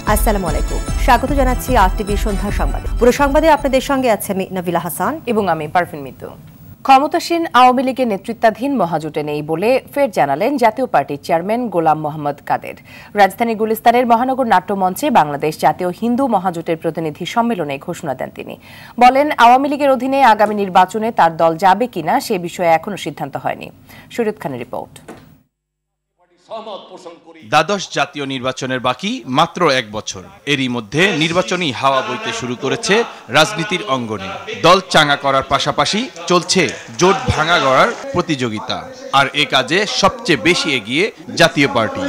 আসসালামু আলাইকুম, স্বাগত জানাচ্ছি আরটিভি সন্ধ্যা সংবাদে। পুরো সংবাদে আপনাদের সঙ্গে আছে আমি নবিলা হাসান এবং আমি পারভিন মিতু। ক্ষমতাসীন আওয়ামী লীগের নেতৃত্বাধীন মহাজোটে নেই বলে ফের জানালেন জাতীয় পার্টির চেয়ারম্যান গোলাম মোহাম্মদ কাদের। রাজধানী গুলিস্তানের মহানগর নাট্যমঞ্চে বাংলাদেশ জাতীয় হিন্দু মহাজোটের প্রতিনিধি সম্মেলনে ঘোষণা দেন তিনি। বলেন, আওয়ামী লীগের অধীনে আগামী নির্বাচনে তার দল যাবে কিনা সে বিষয়ে এখনো সিদ্ধান্ত হয়নি। শরীয়ত খানের রিপোর্ট। দ্বাদশ জাতীয় নির্বাচনের বাকি মাত্র 1 বছর। এরই মধ্যে নির্বাচনী হাওয়া বইতে শুরু করেছে রাজনীতির অঙ্গনে। দল চাঙা করার পাশাপাশি চলছে জোট ভাঙা গড়ার প্রতিযোগিতা। আর এ কাজে সবচেয়ে বেশি এগিয়ে জাতীয় পার্টি।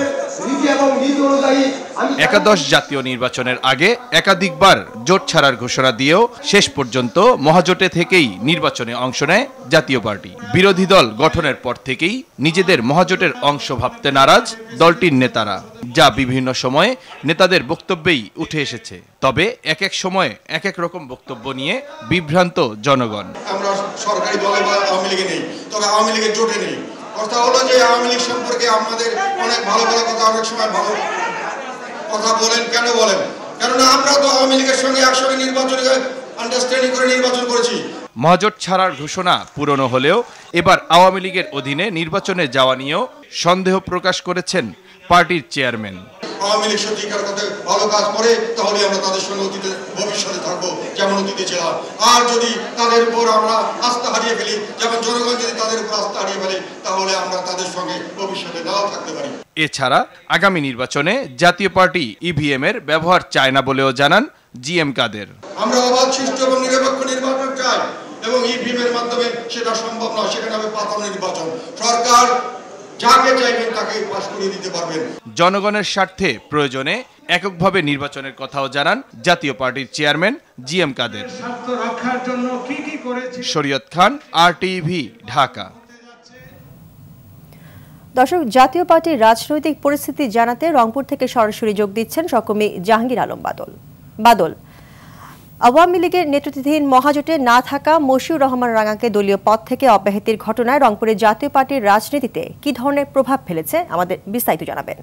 একাদশ জাতীয় নির্বাচনের আগে একাধিকবার জোট ছাড়ার ঘোষণা দিয়েও শেষ পর্যন্ত মহাজোটে থেকেই নির্বাচনে অংশ নেয় জাতীয় পার্টি। বিরোধী দল গঠনের পর থেকেই নিজেদের মহাজোটের অংশ ভাবতে নারাজ দলটির নেতারা, যা বিভিন্ন সময়ে নেতাদের বক্তব্যেই উঠে এসেছে। তবে এক এক সময়ে এক এক রকম বক্তব্য নিয়ে বিভ্রান্ত জনগণ। আমরা সরকারি দলে বা আওয়ামী লীগে নেই, তবে আওয়ামী লীগের জোটে নেই। কথা হলো যে আওয়ামী লীগ সম্পর্কে আমাদের অনেক ভালো ভালো কথা, অনেক সময় ভালো কথা বলেন। কেন বলেন? কারণ আমরা তো আওয়ামী লীগের সঙ্গে একসঙ্গে নির্বাচনী আন্ডারস্ট্যান্ডিং করে নির্বাচন করেছি। মহাজোট ছাড়ার ঘোষণা পুরনো হলেও এবার আওয়ামী লীগের অধীনে নির্বাচনে যাওয়া নিয়েও সন্দেহ প্রকাশ করেছেন পার্টির চেয়ারম্যান। আওয়ামী লীগ সত্যিকার কথা ভালো কাজ করে, তাহলে আমরা তাদের সঙ্গে অতীতে ভবিষ্যতে থাকবো যেমন অতীতে ছিলাম। আর যদি তাদের উপর আমরা আস্থা হারিয়ে ফেলি, যেমন জনগণ যদি তাদের উপর আস্থা হারিয়ে ফেলে, তাহলে আমরা তাদের সঙ্গে ভবিষ্যতে নাও থাকতে পারি। এছাড়া আগামী নির্বাচনে জাতীয় পার্টি ইভিএম এর ব্যবহার চায় না বলেও জানান জিএম কাদের। আমরা অবাধ, সুষ্ঠু এবং নিরপেক্ষ নির্বাচন চাই, এবং ইভিএম এর মাধ্যমে সেটা সম্ভব নয়। সেখানে হবে পাতানো নির্বাচন। সরকার যাকে চাইবেন তাকে পাস করিয়ে দিতে পারবেন। জনগণের স্বার্থে প্রয়োজনে এককভাবে নির্বাচনের কথাও জানান জাতীয় পার্টির চেয়ারম্যান জিএম কাদের। শরীয়ত খান, আরটিভি, ঢাকা। দর্শক, জাতীয় পার্টির রাজনৈতিক পরিস্থিতি জানাতে রংপুর থেকে সরাসরি যোগ দিচ্ছেন সহকর্মী জাহাঙ্গীর আলম বাদল। আওয়ামী লীগের নেতৃত্বাধীন মহাজোটে না থাকা মশিউর রহমান রাঙাকে দলীয় পদ থেকে অব্যাহতির ঘটনায় রংপুরের জাতীয় পার্টির রাজনীতিতে কি ধরনের প্রভাব ফেলেছে, আমাদের বিস্তারিত জানাবেন।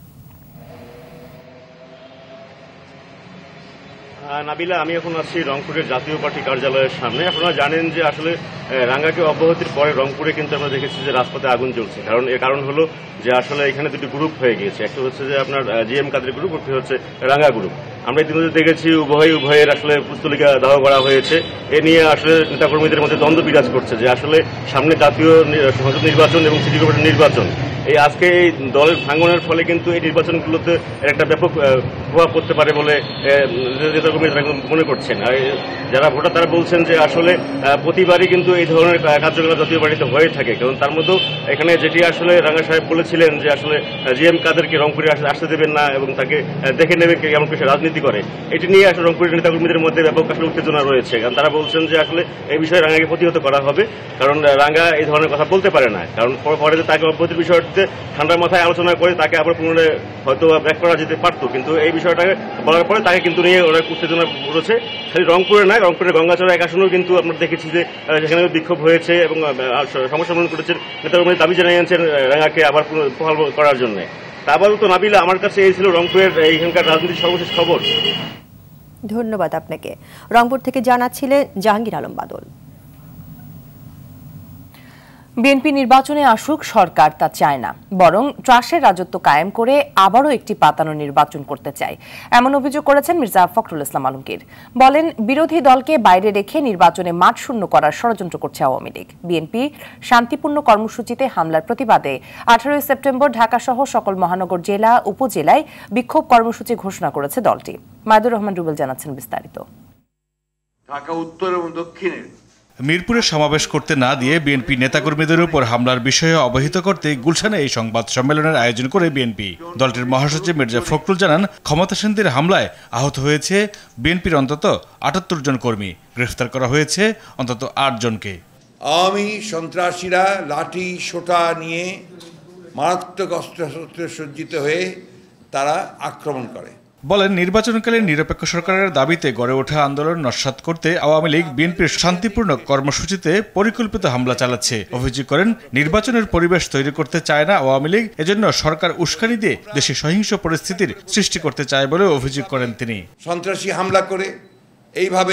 নাবিলা, আমি এখন আছি রংপুরের জাতীয় পার্টি কার্যালয়ের সামনে। আপনারা জানেন যে আসলে রাঙ্গাকে অব্যাহতির পরে রংপুরে কিন্তু আমরা দেখেছি যে রাজপথে আগুন জ্বলছে। এর কারণ হলো যে আসলে এখানে দুটি গ্রুপ হয়ে গিয়েছে। একটা হচ্ছে যে আপনার জিএম কাদের গ্রুপ, একটা হচ্ছে রাঙ্গা গ্রুপ। আমরা ইতিমধ্যে দেখেছি উভয়ের আসলে পুস্তলিকা দাহ করা হয়েছে। এ নিয়ে আসলে নেতাকর্মীদের মধ্যে দ্বন্দ্ব বিরাজ করছে যে আসলে সামনে জাতীয় সংসদ নির্বাচন এবং সিটি কর্পোরেশন নির্বাচন। এই আজকে এই দলের ভাঙনের ফলে কিন্তু এই নির্বাচনগুলোতে একটা ব্যাপক প্রভাব পড়তে পারে বলে নেতাকর্মীরা মনে করছেন। আর যারা ভোটার তারা বলছেন যে আসলে প্রতিবারই কিন্তু এই ধরনের কার্যকলাপ জাতীয় পার্টিতে হয়ে থাকে। কারণ তার মধ্যেও এখানে যেটি আসলে রাঙ্গা সাহেব বলেছিলেন যে আসলে জিএম কাদেরকে রংপুরে আসতে দেবেন না এবং তাকে দেখে নেবেন কেমন কিছু রাজনীতি করে, এটি নিয়ে আসলে রংপুরের নেতাকর্মীদের মধ্যে ব্যাপক আসলে উত্তেজনা রয়েছে। কারণ তারা বলছেন যে আসলে এই বিষয়ে রাঙ্গাকে প্রতিহত করা হবে, কারণ রাঙ্গা এই ধরনের কথা বলতে পারে না। কারণ পরে তাকে অব্যাহতির বিষয়টিতে ঠান্ডার মাথায় আলোচনা করে তাকে আবার পুনরায় হয়তো ব্যাক করা যেতে পারতো, কিন্তু এই বিষয়টাকে বলার পরে তাকে কিন্তু নিয়ে ওরা উত্তেজনা করেছে। খালি রংপুরে নয়, রংপুরের গঙ্গাচড়া এক আসনেও কিন্তু আমরা দেখেছি যে সেখানে বিক্ষোভ হয়েছে এবং সমস্যা মনে করেছেন নেতাকর্মী দাবি জানিয়েছেন রাঙ্গাকে আবার বহাল করার জন্য। তা আপাতত নাবিলা, আমার কাছে এই ছিল রংপুরের এইখানকার রাজনীতির সর্বশেষ খবর। ধন্যবাদ আপনাকে। রংপুর থেকে জানাচ্ছিলেন জাহাঙ্গীর আলম বাদল। বিএনপি নির্বাচনে আসুক সরকার তা চায় না, বরং ট্রাস্টের রাজত্ব কায়েম করে আবারও একটি পাতানো নির্বাচন করতে চায়, এমন অভিযোগ করেছেন মির্জা ফখরুল ইসলাম আলমগীর। বলেন, বিরোধী দলকে বাইরে রেখে নির্বাচনে মাঠ শূন্য করার ষড়যন্ত্র করছে আওয়ামী লীগ। বিএনপি শান্তিপূর্ণ কর্মসূচিতে হামলার প্রতিবাদে 18 সেপ্টেম্বর ঢাকাসহ সকল মহানগর জেলা উপজেলায় বিক্ষোভ কর্মসূচি ঘোষণা করেছে দলটি। মাইদুর রহমান রুবেল জানাচ্ছেন বিস্তারিত। ঢাকা উত্তর এবং দক্ষিণে মিরপুরে সমাবেশ করতে না দিয়ে বিএনপি নেতাকর্মীদের উপর হামলার বিষয়ে অবহিত করতে গুলশানে এই সংবাদ সম্মেলনের আয়োজন করে বিএনপি। দলটির মহাসচিব মির্জা ফখরুল জানান, ক্ষমতাসীনদের হামলায় আহত হয়েছে বিএনপির অন্তত 78 জন কর্মী, গ্রেফতার করা হয়েছে অন্তত 8 জনকে। আওয়ামী সন্ত্রাসীরা লাঠি সোটা নিয়ে মারাত্মক অস্ত্রশস্ত্রে সজ্জিত হয়ে তারা আক্রমণ করে। বলেন নির্বাচনকালীন নিরপেক্ষ সরকারের দাবিতে গড়ে ওঠা আন্দোলন নস্যাৎ করতে আওয়ামী লীগ বিএনপির শান্তিপূর্ণ কর্মসূচিতে পরিকল্পিত হামলা চালাচ্ছে। অভিযোগ করেন নির্বাচনের পরিবেশ তৈরি করতে চায় না আওয়ামী লীগ, এজন্য সরকার উস্কানি দিয়ে দেশে সহিংস পরিস্থিতির সৃষ্টি করতে চায় বলে অভিযোগ করেন তিনি। সন্ত্রাসী হামলা করে, এইভাবে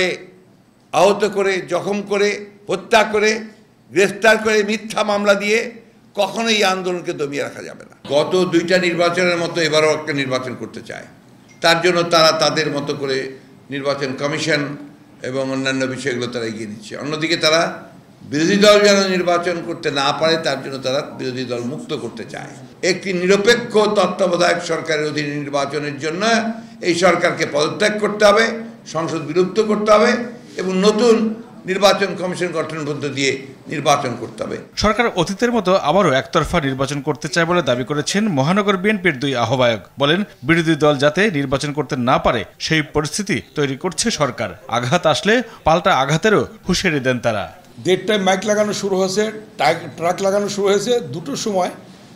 আহত করে, জখম করে, হত্যা করে, গ্রেফতার করে, মিথ্যা মামলা দিয়ে কখনোই এই আন্দোলনকে দমিয়ে রাখা যাবে না। গত 2টা নির্বাচনের মতো এবারও একটা নির্বাচন করতে চায়, তার জন্য তারা তাদের মতো করে নির্বাচন কমিশন এবং অন্যান্য বিষয়গুলো তারা এগিয়ে নিচ্ছে। অন্যদিকে তারা বিরোধী দল যেন নির্বাচন করতে না পারে তার জন্য তারা বিরোধী দল মুক্ত করতে চায়। একটি নিরপেক্ষ তত্ত্বাবধায়ক সরকারের অধীনে নির্বাচনের জন্য এই সরকারকে পদত্যাগ করতে হবে, সংসদ বিলুপ্ত করতে হবে এবং নতুন নির্বাচন কমিশন গঠন পর্যন্ত দিয়ে নির্বাচন করতে হবে। সরকার অতীতের মতো আবারও একতরফা নির্বাচন করতে চায় বলে দাবি করেছেন মহানগর বিএনপির 2 আহ্বায়ক। বলেন বিরোধী দল যাতে নির্বাচন করতে না পারে সেই পরিস্থিতি তৈরি করছে সরকার। আঘাত আসলে পাল্টা আঘাতেরও হুঁশিয়ারি দেন তারা। 1:30 মাইক লাগানো শুরু হয়েছে, ট্রাক লাগানো শুরু হয়েছে, 2টোর সময়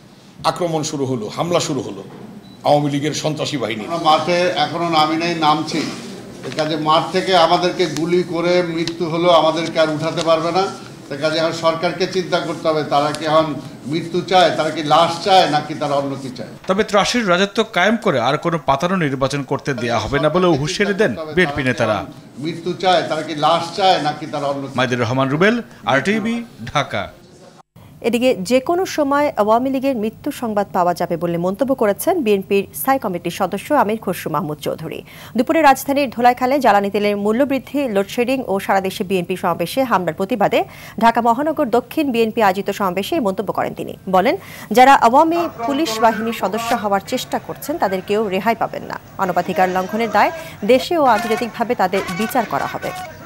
আক্রমণ শুরু হলো, হামলা শুরু হলো আওয়ামী লীগের সন্ত্রাসী বাহিনী। মাঠে এখনো নামি নাই, নামছি। কাজে মাঠ থেকে আমাদেরকে গুলি করে মৃত্যু হলো, আমাদেরকে আর উঠাতে পারবে না। কাজে এখন সরকারকে চিন্তা করতে হবে তারা কি এখন মৃত্যু চায়, তারা কি লাশ চায় নাকি তারা অন্য কি চায়। তবে ত্রাসের রাজত্ব কায়েম করে আর কোনো পাতানো নির্বাচন করতে দেয়া হবে না বলেও হুঁশিয়ারি দেন বিএনপি নেতারা। মৃত্যু চায়, তারা কি লাশ চায় নাকি তারা অন্য। মাইদুর রহমান রুবেল, আরটিভি, ঢাকা। এদিকে যে কোনো সময় আওয়ামী লীগের মৃত্যু সংবাদ পাওয়া যাবে বলে মন্তব্য করেছেন বিএনপির স্থায়ী কমিটির সদস্য আমির খসরু মাহমুদ চৌধুরী। দুপুরে রাজধানীর ধোলাইখালে জ্বালানি তেলের মূল্যবৃদ্ধি, লোডশেডিং ও সারা দেশে বিএনপি সমাবেশে হামলার প্রতিবাদে ঢাকা মহানগর দক্ষিণ বিএনপি আয়োজিত সমাবেশে মন্তব্য করেন তিনি। বলেন, যারা আওয়ামী পুলিশ বাহিনীর সদস্য হওয়ার চেষ্টা করছেন তাদের কেউ রেহাই পাবেন না। মানবাধিকার লঙ্ঘনের দায় দেশে ও আন্তর্জাতিকভাবে তাদের বিচার করা হবে।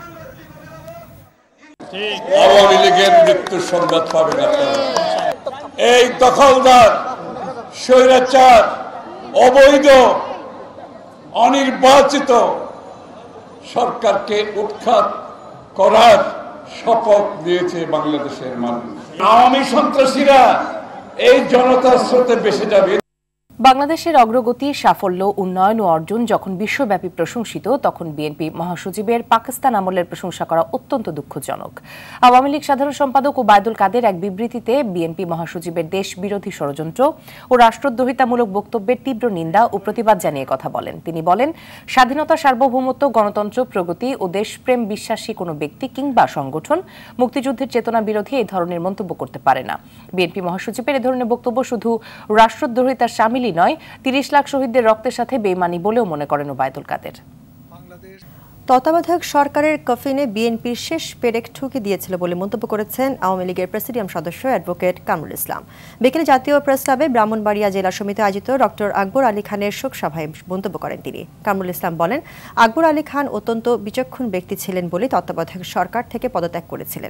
আওয়ামী লীগের মৃত্যুর সংবাদ পাবেন আপনারা। এই দখলদার, স্বৈরাচার, অবৈধ, অনির্বাচিত সরকারকে উৎখাত করার শপথ নিয়েছে বাংলাদেশের মানুষ। আওয়ামী সন্ত্রাসীরা এই জনতার স্রোতে ভেসে যাবে। বাংলাদেশের অগ্রগতি, সাফল্য, উন্নয়ন ও অর্জন যখন বিশ্বব্যাপী প্রশংসিত, তখন বিএনপি মহাসচিবের পাকিস্তান আমলের প্রশংসা করা অত্যন্ত দুঃখজনক। আওয়ামী লীগ সাধারণ সম্পাদক ওবায়দুল কাদের এক বিবৃতিতে বিএনপি মহাসচিবের দেশ বিরোধী ষড়যন্ত্র ও রাষ্ট্রদ্রোহিতামূলক বক্তব্যের তীব্র নিন্দা ও প্রতিবাদ জানিয়ে কথা বলেন। তিনি বলেন, স্বাধীনতা, সার্বভৌমত্ব, গণতন্ত্র, প্রগতি ও দেশপ্রেম বিশ্বাসী কোনো ব্যক্তি কিংবা সংগঠন মুক্তিযুদ্ধের চেতনা বিরোধী এই ধরনের মন্তব্য করতে পারে না। বিএনপি মহাসচিবের এ ধরনের বক্তব্য শুধু রাষ্ট্রদ্রোহিতার সামিল নয়, 30 লাখ শহীদদের রক্তের সাথে বেইমানি বলেও মনে করেন ওবায়দুল কাদের। তত্ত্বাবধায়ক সরকারের কফিনে বিএনপির শেষ পেরেক ঠুকে দিয়েছিল বলে মন্তব্য করেছেন আওয়ামী লীগের প্রেসিডিয়াম সদস্য অ্যাডভোকেট কামরুল ইসলাম। বিকেলে জাতীয় প্রেস ক্লাবে ব্রাহ্মণবাড়িয়া জেলা সমিতি আয়োজিত ডক্টর আকবর আলী খানের শোক সভায় মন্তব্য করেন তিনি। কামরুল ইসলাম বলেন, আকবর আলী খান অত্যন্ত বিচক্ষণ ব্যক্তি ছিলেন বলে তত্ত্বাবধায়ক সরকার থেকে পদত্যাগ করেছিলেন।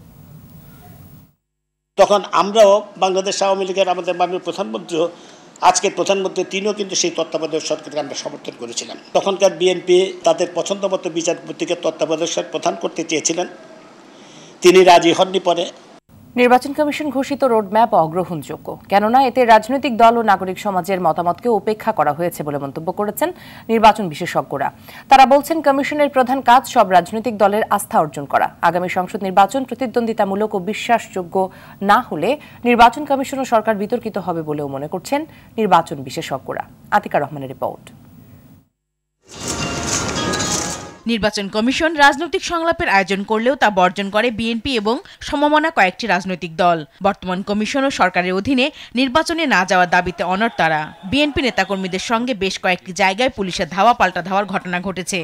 তখন আমরাও বাংলাদেশ আওয়ামী লীগের আমাদের মাননীয় প্রধানমন্ত্রী, আজকের প্রধানমন্ত্রী, তিনিও কিন্তু সেই তত্ত্বাবধায়ক সরকারকে আমরা সমর্থন করেছিলাম। তখনকার বিএনপি তাদের পছন্দ মতো বিচারপতিকে তত্ত্বাবধায়ক সরকার প্রধান করতে চেয়েছিলেন, তিনি রাজি হননি। পরে নির্বাচন কমিশন ঘোষিত রোডম্যাপ অগ্রহণযোগ্য, কেননা এতে রাজনৈতিক দল ও নাগরিক সমাজের মতামতকে উপেক্ষা করা হয়েছে বলে মন্তব্য করেছেন নির্বাচন বিশেষজ্ঞরা। তারা বলছেন, কমিশনের প্রধান কাজ সব রাজনৈতিক দলের আস্থা অর্জন করা। আগামী সংসদ নির্বাচন প্রতিদ্বন্দ্বিতামূলক ও বিশ্বাসযোগ্য না হলে নির্বাচন কমিশন ও সরকার বিতর্কিত হবে বলেও মনে করছেন নির্বাচন বিশেষজ্ঞরা। আতিকা রহমানের রিপোর্ট। নির্বাচন কমিশন রাজনৈতিক সংলাপের আয়োজন করলেও তা বর্জন করে বিএনপি এবং সমমনা কয়েকটি রাজনৈতিক দল। বর্তমান কমিশন ও সরকারের অধীনে নির্বাচনে না যাওয়ার দাবিতে অনড় তারা। বিএনপি নেতাকর্মীদের সঙ্গে বেশ কয়েকটি জায়গায় পুলিশের ধাওয়া পাল্টা ধাওয়ার ঘটনা ঘটেছে।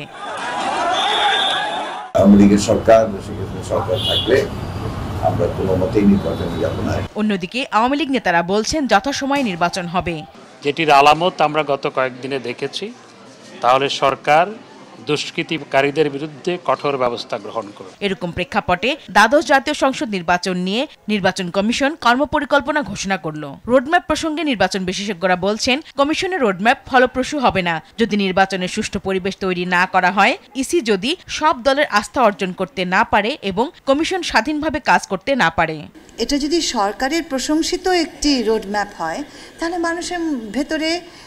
আওয়ামী লীগের সরকার থাকলে আমরা কোনো মতেই নির্বাচনে যাব না। অন্যদিকে আওয়ামী লীগ নেতারা বলছেন, যথাসময়ে নির্বাচন হবে। যেটির আলামত আমরা গত কয়েকদিনে দেখেছি, তাহলে সরকার দুষ্কৃতিকারীদের বিরুদ্ধে কঠোর ব্যবস্থা গ্রহণ করবে। এরকম প্রেক্ষাপটে দ্বাদশ জাতীয় সংসদ নির্বাচন নিয়ে নির্বাচন কমিশন কর্মপরিকল্পনা ঘোষণা করল। রোডম্যাপ প্রসঙ্গে নির্বাচন বিশেষজ্ঞরা বলছেন, কমিশনের রোডম্যাপ ফলপ্রসূ হবে না যদি নির্বাচনের সুষ্ঠু পরিবেশ তৈরি না করা হয়, ইসি যদি সব দলের আস্থা অর্জন করতে না পারে এবং কমিশন স্বাধীনভাবে কাজ করতে না পারে। এটা যদি সরকারের প্রশংসিত একটি রোডম্যাপ হয়, তাহলে মানুষের ভেতরে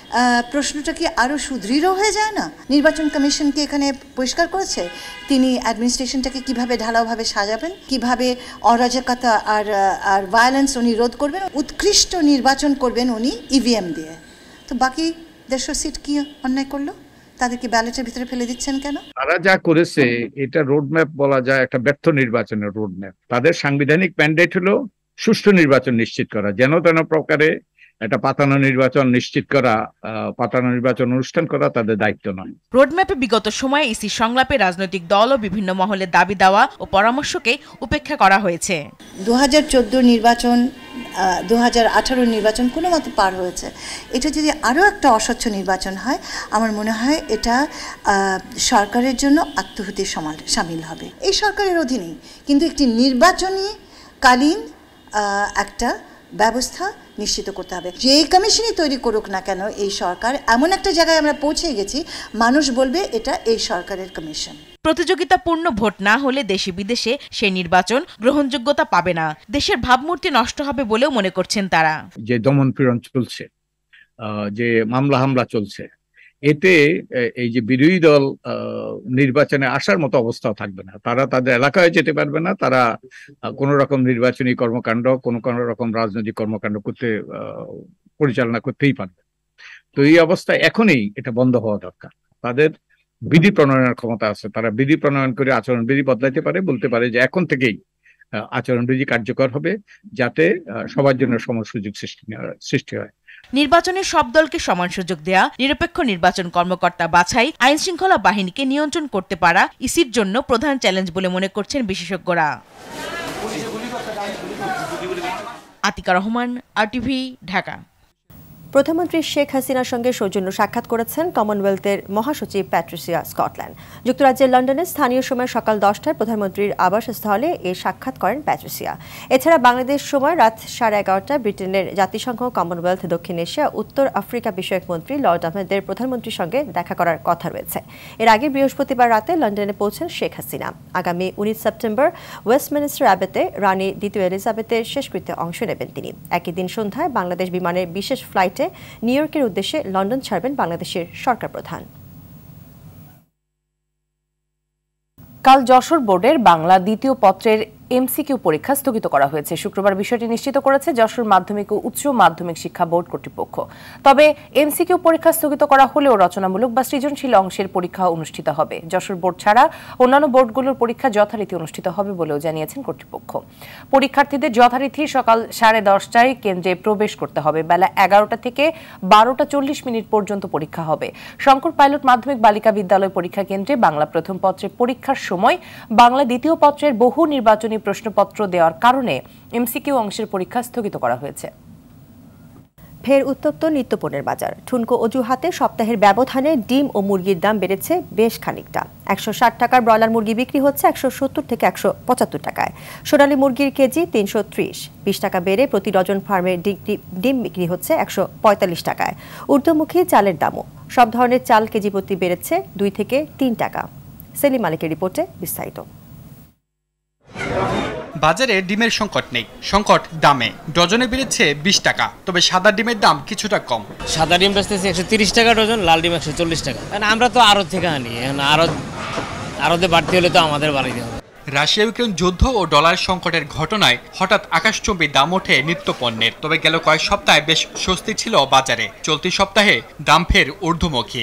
প্রশ্নটা কি আরও সুদৃঢ় হয়ে যায় না? নির্বাচন কমিশন কি এখানে পরিষ্কার করেছে তিনি অ্যাডমিনিস্ট্রেশনটাকে কিভাবে ঢালাওভাবে সাজাবেন, কিভাবে অরাজকতা আর ভায়োলেন্স উনি রোধ করবেন, উৎকৃষ্ট নির্বাচন করবেন উনি ইভিএম দিয়ে। তো বাকি 150 সিট কি অন্যায় করলো? তাদেরকে ব্যালটের ভিতরে ফেলে দিচ্ছেন কেন? তারা যা করেছে এটা রোডম্যাপ বলা যায়, একটা ব্যর্থ নির্বাচনের রোডম্যাপ। তাদের সাংবিধানিক ম্যান্ডেট হলো সুষ্ঠু নির্বাচন নিশ্চিত করা, যেন তেন প্রকারে একটা পাতানো নির্বাচন নিশ্চিত করা, পাতানো নির্বাচন অনুষ্ঠান করা তাদের দায়িত্ব নয়। রোডম্যাপে বিগত সময়ে ইসির সংলাপে রাজনৈতিক দল ও বিভিন্ন মহলের দাবি দেওয়া ও পরামর্শকে উপেক্ষা করা হয়েছে। 2014 নির্বাচন, 2018 নির্বাচন কোনো মতে পার হয়েছে। এটা যদি আরও একটা অস্বচ্ছ নির্বাচন হয়, আমার মনে হয় এটা সরকারের জন্য আত্মহুতির সামিল হবে। এই সরকারের অধীনেই কিন্তু একটি নির্বাচনী কালীন একটা ব্যবস্থা নিশ্চিত করতে হবে। যে কমিশনই তৈরি করুক না কেন এই সরকার, এমন একটা জায়গায় আমরা পৌঁছে গেছি মানুষ বলবে এটা এই সরকারের কমিশন। প্রতিযোগিতাপূর্ণ ভোট না হলে দেশে বিদেশে সেই নির্বাচন গ্রহণযোগ্যতা পাবে না, দেশের ভাবমূর্তি নষ্ট হবে বলেও মনে করছেন তারা। যে দমন পীড়ন চলছে, যে মামলা হামলা চলছে, এতে এই যে বিরোধী দল নির্বাচনে আসার মতো অবস্থাও থাকবে না। তারা তাদের এলাকায় যেতে পারবে না, তারা কোনো রকম নির্বাচনী কর্মকাণ্ড, কোনো রকম রাজনৈতিক কর্মকাণ্ড পরিচালনা করতেই পারবে। তো এই অবস্থায় এখনই এটা বন্ধ হওয়া দরকার। তাদের বিধি প্রণয়নের ক্ষমতা আছে, তারা বিধি প্রণয়ন করে আচরণবিধি বদলাইতে পারে, বলতে পারে যে এখন থেকেই আচরণবিধি কার্যকর হবে, যাতে সবার জন্য সমান সুযোগ সৃষ্টি হয়। নির্বাচনের সব দলকে সমান সুযোগ দেয়া, নিরপেক্ষ নির্বাচন কর্মকর্তা বাছাই, আইন শৃঙ্খলা বাহিনীকে নিয়ন্ত্রণ করতে পারা ইসির জন্য প্রধান চ্যালেঞ্জ বলে মনে করছেন বিশেষজ্ঞরা। আতিকা রহমান, আরটিভি, ঢাকা। প্রধানমন্ত্রী শেখ হাসিনার সঙ্গে সৌজন্য সাক্ষাৎ করেছেন কমনওয়েলথের মহাসচিব প্যাট্রিসিয়া স্কটল্যান্ড। যুক্তরাজ্যের লন্ডনে স্থানীয় সময় সকাল 10টায় প্রধানমন্ত্রীর আবাসস্থলে এ সাক্ষাৎ করেন প্যাট্রিসিয়া। এছাড়া বাংলাদেশ সময় রাত 11:30টায় ব্রিটেনের জাতিসংঘ, কমনওয়েলথ, দক্ষিণ এশিয়া, উত্তর আফ্রিকা বিষয়ক মন্ত্রী লর্ড আহমেদের প্রধানমন্ত্রীর সঙ্গে দেখা করার কথা রয়েছে। এর আগে বৃহস্পতিবার রাতে লন্ডনে পৌঁছেন শেখ হাসিনা। আগামী 19 সেপ্টেম্বর ওয়েস্টমিনিস্টার অ্যাবেতে রানী দ্বিতীয় এলিজাবেথের শেষকৃত্যে অংশ নেবেন তিনি। একই দিন সন্ধ্যায় বাংলাদেশ বিমানের বিশেষ ফ্লাইটে নিউ ইয়র্কের উদ্দেশ্যে লন্ডন ছাড়বেন বাংলাদেশের সরকার প্রধান। কাল যশোর বোর্ডের বাংলা দ্বিতীয় পত্রের এমসিকিউ পরীক্ষা স্থগিত করা হয়েছে। শুক্রবার বিষয়টি নিশ্চিত করেছে যশোর মাধ্যমিক ও উচ্চ মাধ্যমিক শিক্ষা বোর্ড কর্তৃপক্ষ। তবে এমসিকিউ পরীক্ষা স্থগিত করা হলেও রচনামূলক বা সৃজনশীল অংশের পরীক্ষা অনুষ্ঠিত হবে। যশোর বোর্ড ছাড়া অন্যান্য বোর্ডগুলোর পরীক্ষা যথারীতি অনুষ্ঠিত হবে বলেও জানিয়েছেন কর্তৃপক্ষ। পরীক্ষার্থীদের যথারীতি সকাল 10:30টায় কেন্দ্রে প্রবেশ করতে হবে। বেলা 11টা থেকে 12:40 পর্যন্ত পরীক্ষা হবে। শঙ্কর পাইলট মাধ্যমিক বালিকা বিদ্যালয় পরীক্ষা কেন্দ্রে বাংলা প্রথম পত্রের পরীক্ষার সময় বাংলা দ্বিতীয় পত্রের বহু নির্বাচনী প্রশ্নপত্র দেওয়ার কারণে এমসিকিউ অংশের পরীক্ষা স্থগিত করা হয়েছে। ফের উত্তপ্ত নিত্যপণ্যের বাজার। ঠুনকো অজুহাতে সপ্তাহের ব্যবধানে ডিম ও মুরগির দাম বেড়েছে বেশ খানিকটা। 160 টাকার ব্রয়লার মুরগি বিক্রি হচ্ছে 170 থেকে 175 টাকায়। সোনালী মুরগির কেজি 330, 20 টাকা বেড়ে প্রতি ডজন ফার্মের ডিম বিক্রি হচ্ছে 145 টাকায়। ঊর্ধ্বমুখী চালের দামও। সব ধরনের চাল কেজি প্রতি বেড়েছে 2 থেকে 3 টাকা। সেলিম মালিকের রিপোর্টে বিস্তারিত। বাজারে ডিমের সংকট নেই, সংকট দামে। ডজনে বেড়েছে 20 টাকা, তবে সাদা ডিমের দাম কিছুটা কম। সাদা ডিম বেচতেছে 130 টাকা ডজন, লাল ডিম 140 টাকা। আমরা তো আড়ত থেকে আনি, আড়তে বাড়তি হলে তো আমাদের বাড়িতে হবে। রাশিয়া ইউক্রেন যুদ্ধ ও ডলার সংকটের ঘটনায় হঠাৎ আকাশচুম্বী দাম ওঠে নিত্যপণ্যের। তবে গেল কয়েক সপ্তাহে বেশ স্বস্তি ছিল বাজারে। চলতি সপ্তাহে দাম ফের ঊর্ধ্বমুখী।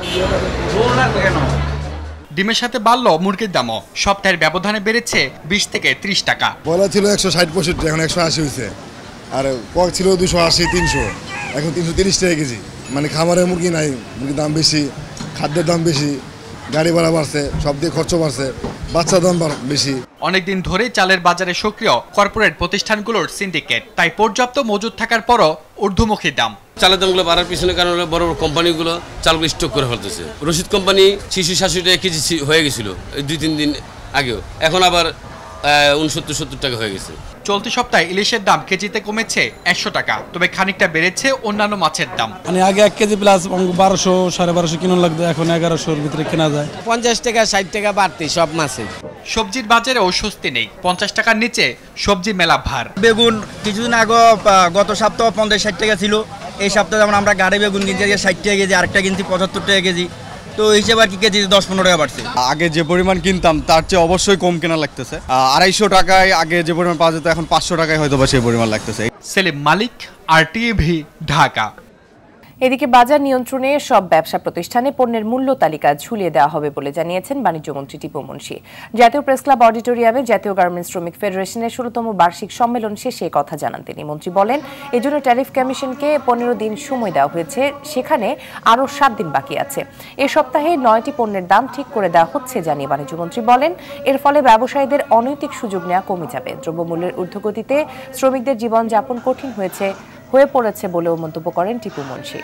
ডিমের সাথে বাড়ল মুরগির দামও। সপ্তাহের ব্যবধানে বেড়েছে 20 থেকে 30 টাকা। বলা ছিল 160-65, এখন 180 হয়েছে। আর কক ছিল 280-300, এখন 330 টাকা কেজি। মানে খাবারের মুরগি নাই, মুরগির দাম বেশি, খাদ্যের দাম বেশি, গাড়ি ভাড়া বাড়ছে, সব দিয়ে খরচ বাড়ছে, বাচ্চার দাম বেশি। অনেকদিন ধরেই চালের বাজারে সক্রিয় কর্পোরেট প্রতিষ্ঠানগুলোর সিন্ডিকেট। তাই পর্যাপ্ত মজুদ থাকার পরও ঊর্ধ্বমুখী দাম। চালের দামগুলো বাড়ার পিছনে কারণ হলো বড় বড় কোম্পানিগুলো চালগুলো স্টক করে ফেলতেছে। রশিদ কোম্পানি 60-70 টাকা কেজি হয়ে গেছিল 2-3 দিন আগেও, এখন আবার 69-70 টাকা হয়ে গেছে। চলতি সপ্তাহে ইলিশের দাম কেজিতে কমেছে 100 টাকা, তবে খানিকটা বেড়েছে অন্যান্য মাছের দাম। মানে আগে 1 কেজি প্লাস 1200-1250 কিলো লাগতো, এখন 1100-র ভিতরে কেনা যায়। 50 টাকা 60 টাকা বাড়তি সব মাছে। সবজির বাজারে স্বস্তি নেই। 50 টাকার নিচে সবজি মেলা ভার। বেগুন কিছুদিন আগে গত সপ্তাহে 50-60 টাকা ছিল, এই সপ্তাহে যেমন আমরা গাড়ি বেগুন কিনছি 60 টাকা কেজি, আরেকটা কিনছি 75 টাকা কেজি। তো হিসেবে আর কি কেজি 10-15 টাকা বাড়ছে। আগে যে পরিমাণ কিনতাম তার চেয়ে অবশ্যই কম কেনা লাগতেছে। 250 টাকায় আগে যে পরিমাণ পাওয়া যেত এখন 500 টাকায় হয়তো বা সেই পরিমাণ লাগতেছে। সেলিম মালিক, আরটিভি, ঢাকা। এদিকে বাজার নিয়ন্ত্রণে সব ব্যবসা প্রতিষ্ঠানে পণ্যের মূল্য তালিকা ঝুলিয়ে দেওয়া হবে বলে জানিয়েছেন বাণিজ্য মন্ত্রী টিপু মুন্সি। জাতীয় প্রেস ক্লাব অডিটোরিয়ামে জাতীয় গার্মেন্টস শ্রমিক ফেডারেশনের 16তম বার্ষিক সম্মেলন শেষে কথা জানান তিনি। মন্ত্রী বলেন, এজন্য ট্যারিফ কমিশনকে 15 দিন সময় দেওয়া হয়েছে, সেখানে আরও 7 দিন বাকি আছে। এ সপ্তাহে 9টি পণ্যের দাম ঠিক করে দেওয়া হচ্ছে জানিয়ে বাণিজ্য মন্ত্রী বলেন, এর ফলে ব্যবসায়ীদের অনৈতিক সুযোগ নেওয়া কমে যাবে। দ্রব্যমূল্যের ঊর্ধ্বগতিতে শ্রমিকদের জীবনযাপন কঠিন হয়ে পড়েছে বলেও মন্তব্য করেন টিপু মুন্সি।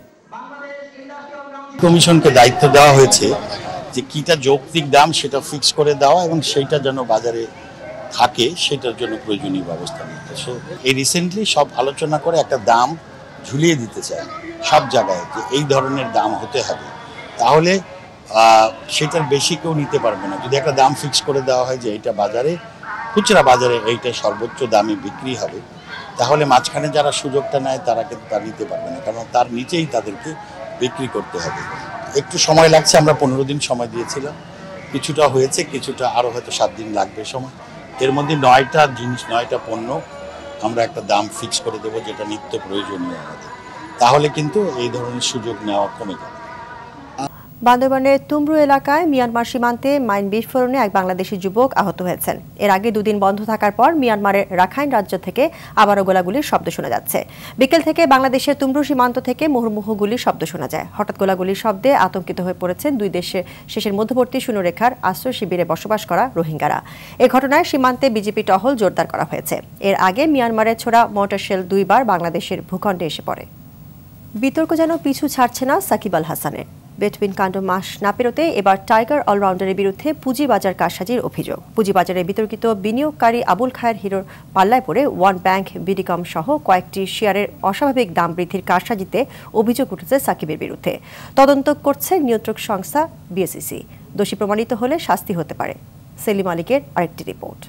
কমিশনকে দায়িত্ব দেওয়া হয়েছে যে কিটা যৌক্তিক দাম সেটা ফিক্স করে দেওয়া এবং সেইটা যেন বাজারে থাকে সেটার জন্য প্রয়োজনীয় ব্যবস্থা নিতে। সো এই রিসেন্টলি সব আলোচনা করে একটা দাম ঝুলিয়ে দিতে চায় সব জায়গায় যে এই ধরনের দাম হতে হবে, তাহলে সেটার বেশি কেউ নিতে পারবে না। যদি একটা দাম ফিক্স করে দেওয়া হয় যে এইটা বাজারে, খুচরা বাজারে এইটা সর্বোচ্চ দামে বিক্রি হবে, তাহলে মাঝখানে যারা সুযোগটা নেয় তারা কিন্তু তা নিতে পারবে না, কারণ তার নিচেই তাদেরকে বিক্রি করতে হবে। একটু সময় লাগছে, আমরা 15 দিন সময় দিয়েছিলাম, কিছুটা হয়েছে, কিছুটা আরও হয়তো 7 দিন লাগবে সময়। এর মধ্যে 9টা জিনিস, 9টা পণ্য আমরা একটা দাম ফিক্স করে দেবো যেটা নিত্য প্রয়োজনীয় আমাদের, তাহলে কিন্তু এই ধরনের সুযোগ নেওয়া কমে যাবে। বান্দরবানের তুমরু এলাকায় মিয়ানমার সীমান্তে মাইন বিস্ফোরণে এক বাংলাদেশি যুবক আহত হয়েছেন। এর আগে 2 দিন বন্ধ থাকার পর মিয়ানমারের রাখাইন রাজ্য থেকে আবারও গোলাগুলির শব্দ শোনা যাচ্ছে। বিকেল থেকে বাংলাদেশের তুমরু সীমান্ত থেকে মুহুর্মুহু গুলির শব্দ শোনা যায়। হঠাৎ গোলাগুলির শব্দে আতঙ্কিত হয়ে পড়েছেন দুই দেশের শেষের মধ্যবর্তী শূন্যরেখার আশ্রয় শিবিরে বসবাস করা রোহিঙ্গারা। এ ঘটনায় সীমান্তে বিজেপি টহল জোরদার করা হয়েছে। এর আগে মিয়ানমারের ছোড়া মর্টার শেল 2 বার বাংলাদেশের ভূখণ্ডে এসে পড়ে। বিতর্ক যেন পিছু ছাড়ছে না সাকিব আল হাসানের। বেটুইন কাণ্ড মাস না পেরোতে এবার টাইগার অলরাউন্ডারের বিরুদ্ধে পুঁজিবাজার কারসাজির অভিযোগ। পুঁজিবাজারে বিতর্কিত বিনিয়োগকারী আবুল খায়ের হিরোর পাল্লায় পড়ে ওয়ান ব্যাংক, বিডিকম সহ কয়েকটি শেয়ারের অস্বাভাবিক দাম বৃদ্ধির কারসাজিতে অভিযোগ উঠেছে সাকিবের বিরুদ্ধে। তদন্ত করছে নিয়ন্ত্রক সংস্থা বিএসইসি। দোষী প্রমাণিত হলে শাস্তি হতে পারে। সেলিম মালিকের আরেকটি রিপোর্ট।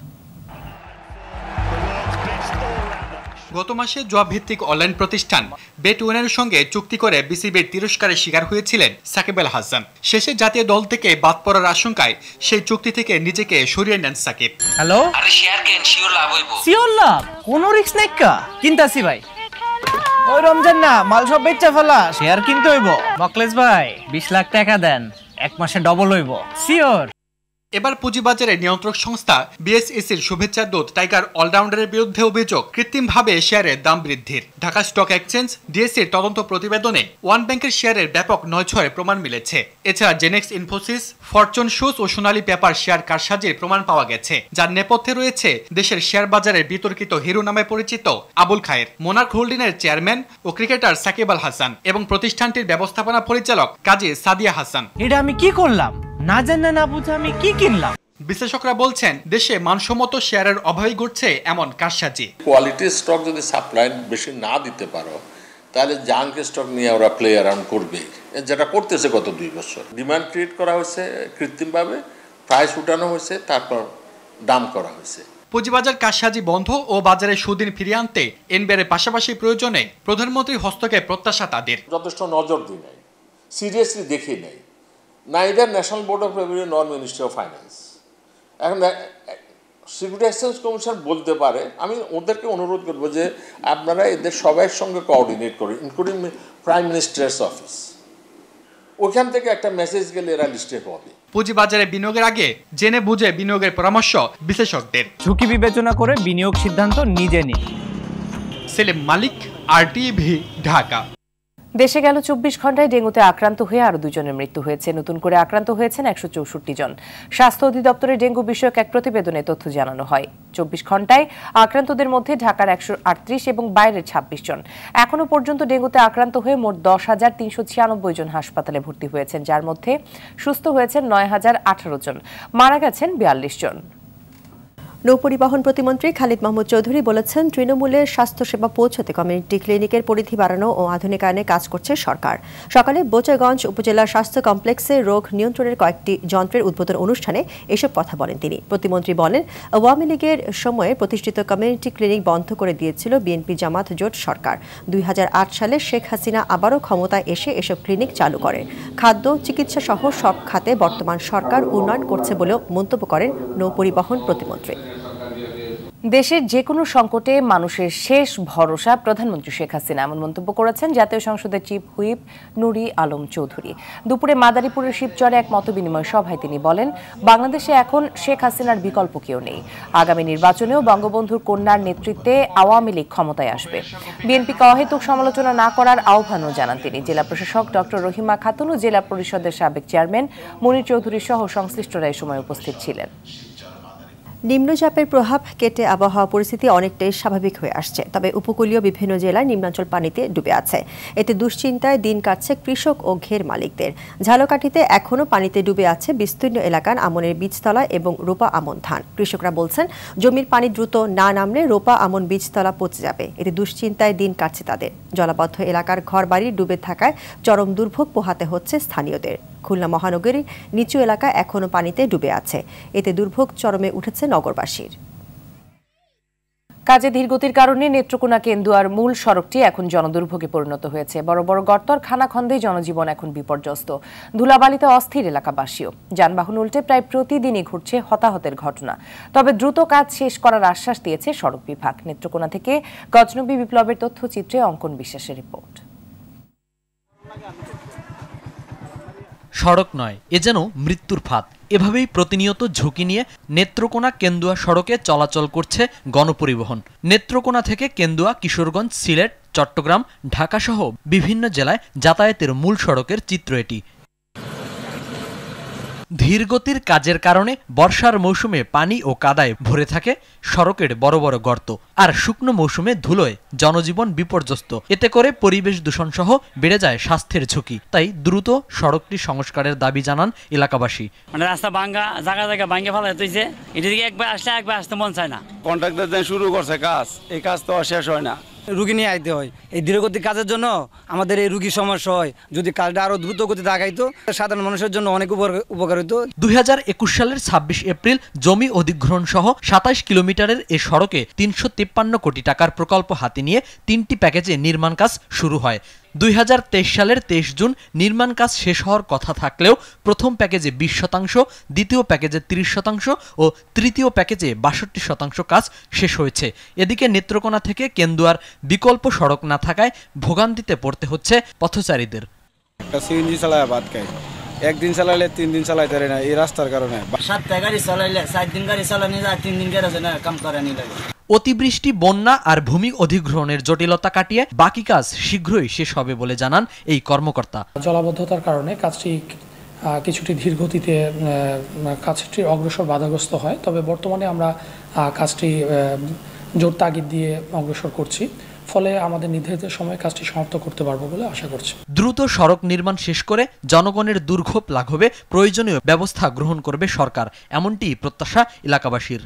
গত মাসে জবাবভিত্তিক অনলাইন প্রতিষ্ঠান বেটউইনের সঙ্গে চুক্তি করে বিসিবির তিরস্কারের শিকার হয়েছিলেন সাকিব আল হাসান। শেষে জাতীয় দল থেকে বাদ পড়ার আশঙ্কায় সেই চুক্তি থেকে নিজেকে সরিয়ে নেন সাকিব। হ্যালো, আরে শেয়ার কেন, শিওর লাভ হইব। শিওর লাভ? কোন রিস্ক নাই কা, কিনতাছি ভাই। ওই রমজান না, মাল সব বেচা ফেলা, শেয়ার কিনতে হইব। মকলেশ ভাই 20 লাখ টাকা দেন, 1 মাসে ডবল হইব। শিওর। এবার পুঁজিবাজারের নিয়ন্ত্রক সংস্থা বিএসইসির শুভেচ্ছা দূত টাইগার অলরাউন্ডারের বিরুদ্ধে অভিযোগ কৃত্রিমভাবে শেয়ারের দাম বৃদ্ধির। ঢাকা স্টক এক্সচেঞ্জ ডিএসসির তদন্ত প্রতিবেদনে ওয়ান ব্যাংকের শেয়ারের ব্যাপক নয়ছয়ের প্রমাণ মিলেছে। এছাড়া জেনেক্স ইনফোসিস, ফরচুন শুজ ও সোনালী পেপার শেয়ার কারসাজির প্রমাণ পাওয়া গেছে, যার নেপথ্যে রয়েছে দেশের শেয়ার বাজারের বিতর্কিত হিরো নামে পরিচিত আবুল খায়ের, মোনার্ক হোল্ডিংয়ের চেয়ারম্যান ও ক্রিকেটার সাকিব আল হাসান এবং প্রতিষ্ঠানটির ব্যবস্থাপনা পরিচালক কাজী সাদিয়া হাসান। এটা আমি কি করলাম? না জানা না বুঝে আমি কি কিনলাম? বিশ্লেষকরা বলছেন, দেশে মানসম্মত শেয়ারের অভাবই ঘটছে এমন কারসাজি। কোয়ালিটির স্টক যদি সাপ্লাই বেশি না দিতে পারো, তাহলে জাঙ্ক স্টক নিয়ে ওরা প্লে অ্যারাউন্ড করবে, যেটা করতেছে গত 2 বছর। ডিমান্ড ক্রিয়েট করা হয়েছে কৃত্রিমভাবে, প্রাইস উঠানো হয়েছে, তারপর দাম করা হয়েছে। পুঁজিবাজার কারসাজি বন্ধ ও বাজারে সুদিন ফিরিয়ে আনতে এনবিআরের পাশাপাশি প্রয়োজনে প্রধানমন্ত্রীর হস্তক্ষেপ প্রত্যাশা তাদের। যথেষ্ট নজর দিই নাই, সিরিয়াসলি দেখি নাই, neither National Board of Revenue nor Ministry of Finance. এখন সিকিউরিটি এক্সচেঞ্জ কমিশন বলতে পারে, আমি ওদেরকে অনুরোধ করবো যে আপনারা এদের সবার সঙ্গে কোঅর্ডিনেট করুন, ইনক্লুডিং প্রাইম মিনিস্টার্স অফিস। ওখান থেকে একটা মেসেজ গেলে এরা লিস্টে পাবে। পুঁজিবাজারে বিনিয়োগের আগে জেনে বুঝে বিনিয়োগের পরামর্শ বিশ্লেষকদের। ঝুঁকি বিবেচনা করে বিনিয়োগ সিদ্ধান্ত নিজে নিন। সেলিম মালিক, আরটিভি, ঢাকা। দেশে গেল 24 ঘন্টায় ডেঙ্গুতে আক্রান্ত হয়ে আরও 2 জনের মৃত্যু হয়েছে। নতুন করে আক্রান্ত হয়েছেন 164 জন। স্বাস্থ্য অধিদপ্তরের ডেঙ্গু বিষয়ক এক প্রতিবেদনে তথ্য জানানো হয়। 24 ঘন্টায় আক্রান্তদের মধ্যে ঢাকার 138 এবং বাইরের 26 জন। এখনো পর্যন্ত ডেঙ্গুতে আক্রান্ত হয়ে মোট 10,396 জন হাসপাতালে ভর্তি হয়েছেন, যার মধ্যে সুস্থ হয়েছেন 9,018 জন, মারা গেছেন 42 জন। নৌপরিবহন প্রতিমন্ত্রী খালিদ মাহমুদ চৌধুরী বলেছেন, তৃণমূলের স্বাস্থ্যসেবা পৌঁছতে কমিউনিটি ক্লিনিকের পরিধি বাড়ানো ও আধুনিকায়নে কাজ করছে সরকার। সকালে বোচাগঞ্জ উপজেলার স্বাস্থ্য কমপ্লেক্সে রোগ নিয়ন্ত্রণের কয়েকটি যন্ত্রের উদ্বোধন অনুষ্ঠানে এসব কথা বলেন তিনি। প্রতিমন্ত্রী বলেন, আওয়ামী লীগের সময়ে প্রতিষ্ঠিত কমিউনিটি ক্লিনিক বন্ধ করে দিয়েছিল বিএনপি জামাত জোট সরকার। 2008 সালে শেখ হাসিনা আবারও ক্ষমতায় এসে এসব ক্লিনিক চালু করে। খাদ্য, চিকিৎসা সহ সব খাতে বর্তমান সরকার উন্নয়ন করছে বলেও মন্তব্য করেন নৌপরিবহন প্রতিমন্ত্রী। দেশের যে কোনো সংকটে মানুষের শেষ ভরসা প্রধানমন্ত্রী শেখ হাসিনা, এমন মন্তব্য করেছেন জাতীয় সংসদের চিফ হুইপ নুরি আলম চৌধুরী। দুপুরে মাদারীপুরের শিবচরে এক মতবিনিময় সভায় তিনি বলেন, বাংলাদেশে এখন শেখ হাসিনার বিকল্প কেউ নেই। আগামী নির্বাচনেও বঙ্গবন্ধুর কন্যার নেতৃত্বে আওয়ামী লীগ ক্ষমতায় আসবে। বিএনপিকে অহেতুক সমালোচনা না করার আহ্বানও জানান তিনি। জেলা প্রশাসক ডক্টর রহিমা খাতুন ও জেলা পরিষদের সাবেক চেয়ারম্যান মনির চৌধুরী সহ সংশ্লিষ্টরা এ সময় উপস্থিত ছিলেন। নিম্নচাপের প্রভাব কেটে আবহাওয়া পরিস্থিতি অনেকটাই স্বাভাবিক হয়ে আসছে, তবে উপকূলীয় বিভিন্ন জেলায় নিম্নাঞ্চল পানিতে ডুবে আছে। এতে দুশ্চিন্তায় দিন কাটছে কৃষক ও ঘের মালিকদের। ঝালকাঠিতে এখনও পানিতে ডুবে আছে বিস্তীর্ণ এলাকার আমনের বীজতলা এবং রোপা আমন ধান। কৃষকরা বলছেন, জমির পানি দ্রুত না নামলে রোপা আমন বীজতলা পচে যাবে। এতে দুশ্চিন্তায় দিন কাটছে তাদের। জলাবদ্ধ এলাকার ঘরবাড়ি ডুবে থাকায় চরম দুর্ভোগ পোহাতে হচ্ছে স্থানীয়দের। খুলনা মহানগরীর নিচু এলাকা এখনও পানিতে ডুবে আছে। এতে দুর্ভোগ চরমে উঠেছে নগরবাসীর। কাজে ধীরগতির কারণে নেত্রকোনা কেন্দুয়ার মূল সড়কটি এখন জনদুর্ভোগে পরিণত হয়েছে। বড় বড় গর্তর খানাখন্দে জনজীবন এখন বিপর্যস্ত। ধুলাবালিতে অস্থির এলাকাবাসীও। যানবাহন উল্টে প্রায় প্রতিদিনই ঘটছে হতাহতের ঘটনা। তবে দ্রুত কাজ শেষ করার আশ্বাস দিয়েছে সড়ক বিভাগ। নেত্রকোনা থেকে গজনবী বিপ্লবের তথ্যচিত্রে অঙ্কন বিশ্বাসের রিপোর্ট। সড়ক নয়, এ যেন মৃত্যুর ফাঁদ। এভাবেই প্রতিনিয়ত ঝুঁকি নিয়ে নেত্রকোনা কেন্দুয়া সড়কে চলাচল করছে গণপরিবহন। নেত্রকোনা থেকে কেন্দুয়া, কিশোরগঞ্জ, সিলেট, চট্টগ্রাম, ঢাকাসহ বিভিন্ন জেলায় যাতায়াতের মূল সড়কের চিত্র এটি। ধীরগতির কাজের কারণে বর্ষার মৌসুমে পানি ও কাদায় ভরে থাকে সড়কের বড় বড় গর্ত, আর শুকনো মৌসুমে ধুলোয় জনজীবন বিপর্যস্ত। এতে করে পরিবেশ দূষণ সহ বেড়ে যায় স্বাস্থ্যের ঝুঁকি। তাই দ্রুত সড়কটি সংস্কারের দাবি জানান এলাকাবাসী। মানে রাস্তা ভাঙ্গা, জায়গা জায়গা ভাঙ্গে ফেলা হইতেছে। এটা থেকে একবার আসলে একবার আসতে মন চায় না। কন্ট্রাক্টর শুরু করছে কাজ, এই কাজ তো শেষ হয় না। রুগী নিয়ে আইতে হয়। এই ধীরগতির কাজের জন্য আমাদের এই রুগীর সমস্যা হয়। যদি কাজটা আরো দ্রুত গতিতে আগাইতো সাধারণ মানুষের জন্য অনেক উপকার হইতো। 2021 সালের 26 এপ্রিল জমি অধিগ্রহণ সহ 27 কিলোমিটারের এ সড়কে 353 কোটি টাকার প্রকল্প হাতে নিয়ে 3টি প্যাকেজে নির্মাণ কাজ শুরু হয়। 2023 সালের 23 জুন নির্মাণ কাজ শেষ হওয়ার কথা থাকলেও প্রথম প্যাকেজে 20%, দ্বিতীয় প্যাকেজে 30% ও তৃতীয় প্যাকেজে 62% কাজ শেষ হয়েছে। এদিকে নেত্রকোনা থেকে কেন্দুয়ার বিকল্প সড়ক না থাকায় ভোগান্তিতে পড়তে হচ্ছে পথচারীদের। সিএনজি চালায় ভাত খাই, একদিন চালাইলে 3 দিন চালাইতে পারে না এই রাস্তার কারণে। 7 গাড়ি চালাইলে 4 দিন গাড়ি চালানি যায়, 3 দিন গ্যারেজে না কাম করে নি লাগে। অতিবৃষ্টি, বন্যা আর ভূমি অধিগ্রহণের জটিলতা কাটিয়ে বাকি কাজ শীঘ্রই শেষ হবে বলে জানান এই কর্মকর্তা। জলাবদ্ধতার কারণে কাজটি কিছুটি ধীর গতিতে কাজটি অগ্রসর বাধাগ্রস্ত হয়। তবে বর্তমানে আমরা কাজটি জোর তাগিদ দিয়ে অগ্রসর করছি, ফলে আমাদের নির্ধারিত সময়ে কাজটি সমাপ্ত করতে পারবো বলে আশা করছি। দ্রুত সড়ক নির্মাণ শেষ করে জনগণের দুর্ভোগ লাঘবে প্রয়োজনীয় ব্যবস্থা গ্রহণ করবে সরকার, এমনটি প্রত্যাশা এলাকাবাসীর।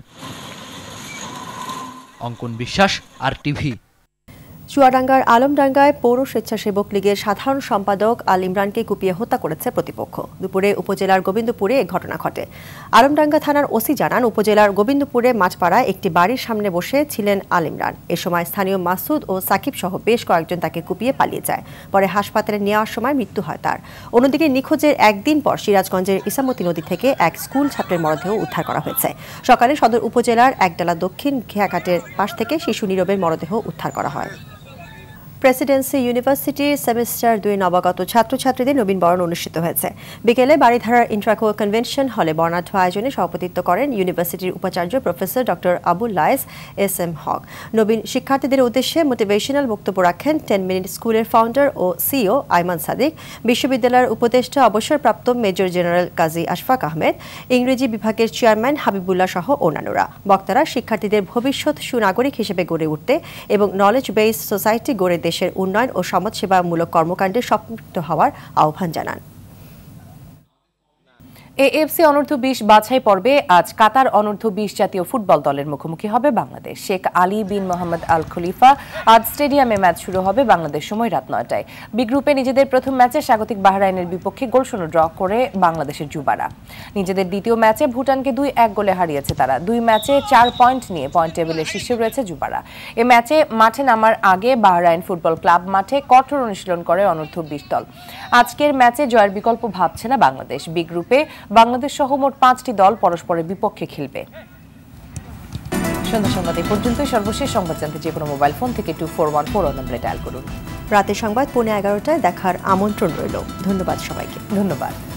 অঙ্কন বিশ্বাস, আরটিভি। চুয়াডাঙ্গার আলমডাঙ্গায় পৌর স্বেচ্ছাসেবক লীগের সাধারণ সম্পাদক আল ইমরানকে কুপিয়ে হত্যা করেছে প্রতিপক্ষ। দুপুরে উপজেলার গোবিন্দপুরে এ ঘটনা ঘটে। আলমডাঙ্গা থানার ওসি জানান, উপজেলার গোবিন্দপুরে মাঠপাড়ায় একটি বাড়ির সামনে বসে ছিলেন আল ইমরান। এ সময় স্থানীয় মাসুদ ও সাকিব সহ বেশ কয়েকজন তাকে কুপিয়ে পালিয়ে যায়। পরে হাসপাতালে নেওয়ার সময় মৃত্যু হয় তার। অন্যদিকে নিখোঁজের একদিন পর সিরাজগঞ্জের ইসামতি নদী থেকে এক স্কুল ছাত্রের মরদেহ উদ্ধার করা হয়েছে। সকালে সদর উপজেলার একডালা দক্ষিণ ঘেয়াঘাটের পাশ থেকে শিশু নীরবের মরদেহ উদ্ধার করা হয়। প্রেসিডেন্সি ইউনিভার্সিটির সেমিস্টার 2 নবাগত ছাত্রছাত্রীদের নবীনবরণ অনুষ্ঠিত হয়েছে। বিকেলে বাড়িধারার ইন্ট্রাকো কনভেনশন হলে বর্ণাঢ্য আয়োজনে সভাপতিত্ব করেন ইউনিভার্সিটির উপাচার্য professor doctor Abul Layes S M. Haque. নবীন শিক্ষার্থীদের উদ্দেশ্যে মোটিভেশনাল বক্তব্য রাখেন 10 মিনিট স্কুলের ফাউন্ডার ও সিইও আইমান সাদিক, বিশ্ববিদ্যালয়ের উপদেষ্টা অবসরপ্রাপ্ত মেজর জেনারেল কাজী আশফাক আহমেদ, ইংরেজি বিভাগের চেয়ারম্যান হাবিবুল্লাহ সহ অন্যান্যরা। বক্তারা শিক্ষার্থীদের ভবিষ্যৎ সুনাগরিক হিসেবে গড়ে উঠতে এবং নলেজ বেস সোসাইটি গড়ে দেশের উন্নয়ন ও সমাজসেবামূলক কর্মকাণ্ডে সম্পৃক্ত হওয়ার আহ্বান জানান। এএফসি অনূর্ধ্ব 20 বাছাই পর্বে আজ কাতার অনূর্ধ্ব 20 জাতীয় ফুটবল দলের মুখোমুখি হবে বাংলাদেশ। শেখ আলী বিন মোহাম্মদ আল খলিফা আজ স্টেডিয়ামে ম্যাচ শুরু হবে বাংলাদেশ সময় রাত 9টায়। বি গ্রুপে নিজেদের প্রথম ম্যাচে স্বাগতিক বাহরাইনের বিপক্ষে গোলশূন্য ড্র করে বাংলাদেশের যুবারা। নিজেদের দ্বিতীয় ম্যাচে ভুটানকে 2-1 গোলে হারিয়েছে তারা। 2 ম্যাচে 4 পয়েন্ট নিয়ে পয়েন্ট টেবিলের শীর্ষে রয়েছে যুবারা। এ ম্যাচে মাঠে নামার আগে বাহরাইন ফুটবল ক্লাব মাঠে কঠোর অনুশীলন করে অনূর্ধ্ব 20 দল। আজকের ম্যাচে জয়ের বিকল্প ভাবছে না বাংলাদেশ। বি গ্রুপে বাংলাদেশ সহ মোট 5টি দল পরস্পরের বিপক্ষে খেলবে। সন্ধ্যা সংবাদ এই পর্যন্তই। সর্বশেষ সংবাদ জানতে যে কোনো মোবাইল ফোন থেকে 2414 নম্বরে ডায়াল করুন। রাতের সংবাদ 11:15টায় দেখার আমন্ত্রণ রইল। ধন্যবাদ সবাইকে। ধন্যবাদ।